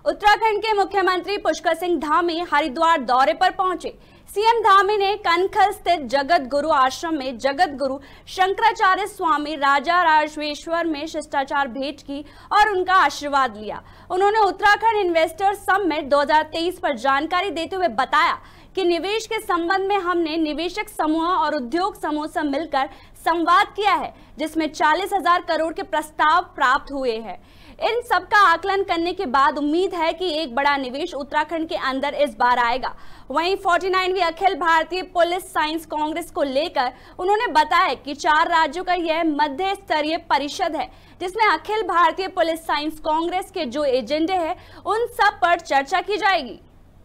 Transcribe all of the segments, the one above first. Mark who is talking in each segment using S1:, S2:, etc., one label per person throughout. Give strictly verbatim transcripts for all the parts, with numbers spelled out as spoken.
S1: उत्तराखंड के मुख्यमंत्री पुष्कर सिंह धामी हरिद्वार दौरे पर पहुंचे। सीएम धामी ने कनखल स्थित जगत गुरु आश्रम में जगत गुरु शंकराचार्य स्वामी राजा राजवेश्वर में शिष्टाचार भेंट की और उनका आशीर्वाद लिया। उन्होंने उत्तराखंड इन्वेस्टर समिट दो हज़ार तेईस पर जानकारी देते हुए बताया कि निवेश के संबंध में हमने निवेशक समूह और उद्योग समूह से मिलकर संवाद किया है, जिसमें चालीस हजार करोड़ के प्रस्ताव प्राप्त हुए हैं। इन सब का आकलन करने के बाद उम्मीद है कि एक बड़ा निवेश उत्तराखंड के अंदर इस बार आएगा। वहीं उनचासवीं अखिल भारतीय पुलिस साइंस कांग्रेस को लेकर उन्होंने बताया कि चार राज्यों का यह मध्य स्तरीय परिषद है, जिसमें अखिल भारतीय पुलिस साइंस कांग्रेस के जो एजेंडे हैं उन सब पर चर्चा की जाएगी।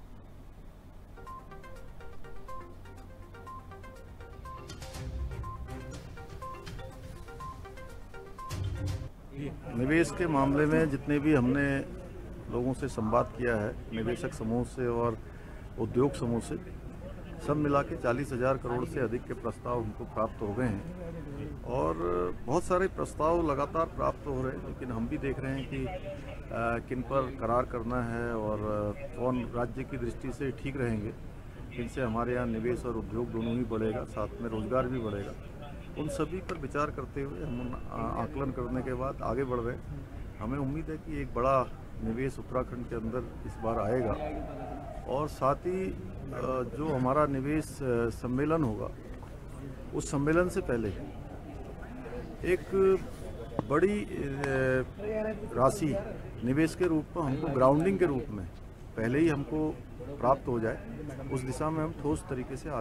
S2: निवेश के मामले में जितने भी हमने लोगों से संवाद किया है, निवेशक समूह से और उद्योग समूह से, सब मिला के चालीस हजार करोड़ से अधिक के प्रस्ताव हमको प्राप्त हो गए हैं और बहुत सारे प्रस्ताव लगातार प्राप्त हो रहे हैं। लेकिन हम भी देख रहे हैं कि आ, किन पर करार करना है और कौन राज्य की दृष्टि से ठीक रहेंगे, इनसे हमारे यहाँ निवेश और उद्योग दोनों ही बढ़ेगा, साथ में रोजगार भी बढ़ेगा। उन सभी पर विचार करते हुए हम आकलन करने के बाद आगे बढ़ रहे हैं। हमें उम्मीद है कि एक बड़ा निवेश उत्तराखंड के अंदर इस बार आएगा और साथ ही जो हमारा निवेश सम्मेलन होगा, उस सम्मेलन से पहले एक बड़ी राशि निवेश के रूप में हमको ग्राउंडिंग के रूप में पहले ही हमको प्राप्त हो जाए, उस दिशा में हम ठोस तरीके से